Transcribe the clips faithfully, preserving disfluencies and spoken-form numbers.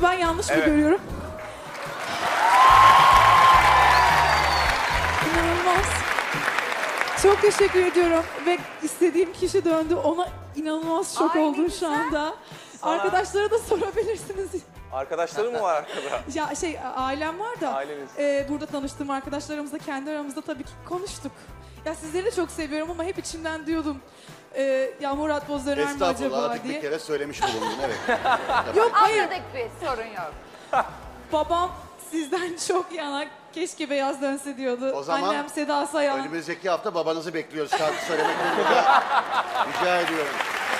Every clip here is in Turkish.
ben yanlış Evet. mı görüyorum? İnanılmaz. Çok teşekkür ediyorum ve istediğim kişi döndü. Ona inanılmaz şok Ay, ne oldum şu güzel. anda. Sana- Arkadaşlara da sorabilirsiniz. Arkadaşları mı var arkada? Ya şey ailem var da Aileniz. e, burada tanıştığım arkadaşlarımızla kendi aramızda tabii ki konuştuk. Ya sizleri de çok seviyorum ama hep içimden diyordum. E, ya Murat Boz döner mi Estağfurullah acaba artık bir diye. kere söylemiş bulundun evet. Yok hayır. Anladık bir sorun yok. Babam sizden çok yana. Keşke beyaz dönse diyordu. O zaman Annem Seda Sayan. Önümüzdeki hafta babanızı bekliyoruz şarkı söylemek durumunda. Rica ediyorum.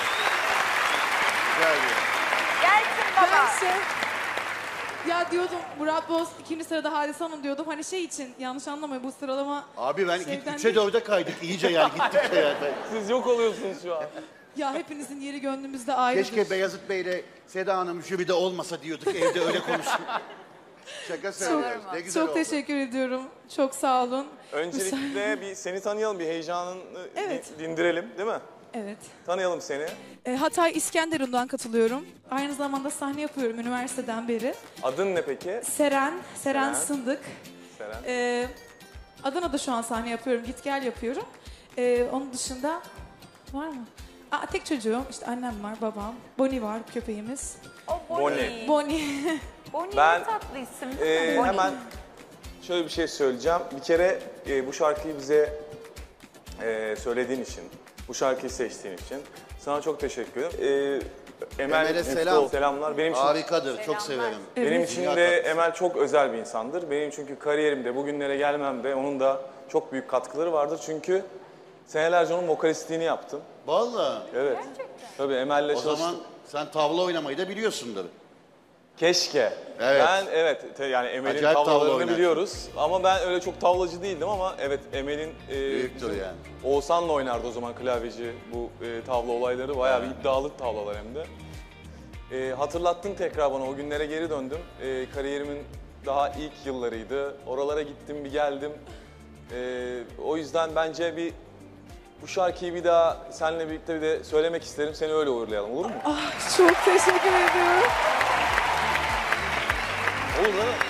Rica ediyorum. Gelsin baba. Ben şey, ya diyordum Murat Boz ikinci sırada Hadise Hanım diyordum. Hani şey için yanlış anlamayın bu sıralama. Abi ben git Şeyden üçe değil. dörde kaydık iyice yani gittikçe yani. Siz yok oluyorsunuz şu an. Ya hepinizin yeri gönlümüzde ayrıdır. Keşke Beyazıt Bey'le Seda Hanım jüride olmasa diyorduk evde öyle konuştuk. Şaka söylüyoruz. Ne güzel Çok oldu. teşekkür ediyorum. Çok sağ olun. Öncelikle bir seni tanıyalım, bir heyecanını Evet. di- dindirelim değil mi? Evet. Tanıyalım seni. E, Hatay İskenderun'dan katılıyorum. Aynı zamanda sahne yapıyorum üniversiteden beri. Adın ne peki? Seren, Seren Seren. Sındık. Seren. E, Adana'da şu an sahne yapıyorum, git gel yapıyorum. E, onun dışında var mı? Aa, tek çocuğum, işte annem var, babam. Bonnie var, köpeğimiz. O Bonnie. Bonnie. Bonnie. Bonnie Ben, ne tatlı isim Ee, değil mi? Bonnie. hemen şöyle bir şey söyleyeceğim. Bir kere e, bu şarkıyı bize e, söylediğin için, bu şarkıyı seçtiğin için sana çok teşekkür ederim. Ee, Emel Emel'e Mutlu selam. ol, selamlar. Benim için, Harikadır. Çok Selamlar. severim. benim Evet. için Dünya de tatlısı. Emel çok özel bir insandır. Benim çünkü kariyerimde, bugünlere gelmemde onun da çok büyük katkıları vardır. Çünkü senelerce onun vokalistliğini yaptım. Vallahi. Evet. Tabii Emel'le O çalıştım. zaman sen tavla oynamayı da biliyorsundur. Keşke. Evet. Ben evet te- yani Emel'in Acayip tavla tavlalarını oynarsın. biliyoruz. Ama ben öyle çok tavlacı değildim ama evet Emel'in e, Büyüktür bizim yani. Oğuzhan'la oynardı o zaman klavyeci bu e, tavla olayları. Bayağı bir iddialı tavlalar hem de. E, hatırlattın tekrar bana, o günlere geri döndüm. E, kariyerimin daha ilk yıllarıydı. Oralara gittim bir geldim. E, o yüzden bence bir bu şarkıyı bir daha seninle birlikte bir de söylemek isterim. Seni öyle uğurlayalım, olur mu? Ah, çok teşekkür ediyorum. Olur değil mi?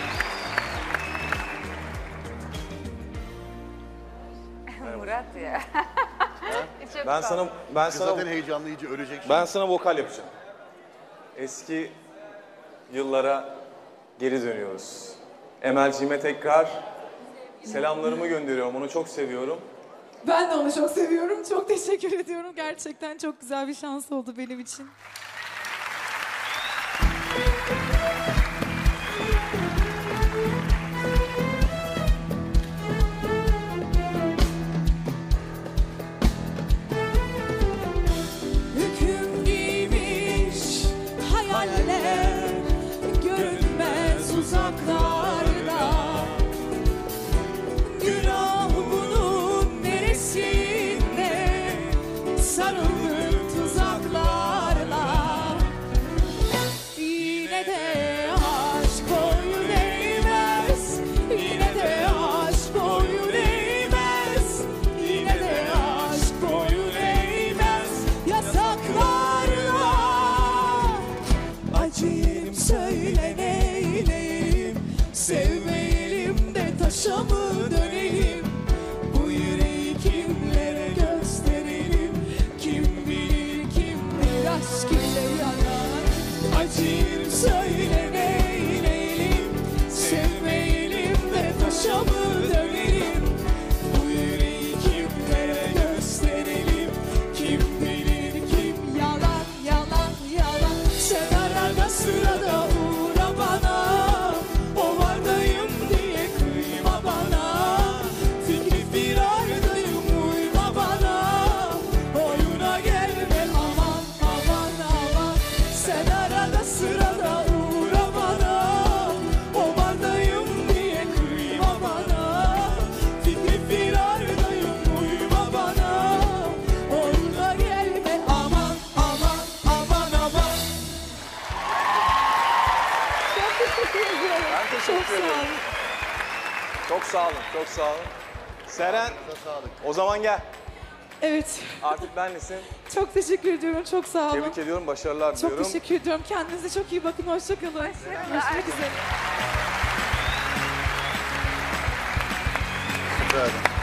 Murat ya. Çok Ben tatlı. sana ben Kız sana zaten heyecanlı iyice ölecek şimdi. Ben sana vokal yapacağım. Eski yıllara geri dönüyoruz. Emel'cime tekrar selamlarımı gönderiyorum. Onu çok seviyorum. Ben de onu çok seviyorum. Çok teşekkür ediyorum. Gerçekten çok güzel bir şans oldu benim için. Hüküm giymiş hayaller görünmez uzaklarda. Günah bunun neresinde sarılır tuzaklarla. Yine de aşk boyun eğmez, yine de aşk boyun eğmez, yine de aşk boyun eğmez yasaklarla. Acıyım söyle neyleyim, sevmeyelim de taşa mı dönelim? Bu yüreği kimlere gösterelim? Kim bilir kim bir aşk ile yanar. Acıyım söyle neyleyim, sevmeyelim de taşa mı dönelim? Bu yüreği kimlere gösterelim? Kim bilir kim? Yalan yalan yalan. Sen arada sırada uğra bana. O vardayım diye kıyma bana. Fikri firardayım uyma bana. Oyuna gelme aman aman aman. Sen arada sırada uğra bana. O vardayım diye kıyma bana. Fikri firardayım uyma bana. Oyuna gelme aman aman aman aman. Ben Çok teşekkür sağ ederim. olun. Çok sağ olun, çok sağ olun. Seren, Sağlık. o zaman gel. Evet. Artık benlesin. Çok teşekkür ediyorum. Çok sağ olun. Tebrik ediyorum, başarılar Çok diliyorum. teşekkür ediyorum. Kendinize çok iyi bakın. Hoşçakalın. Görüşmek üzere. Süper.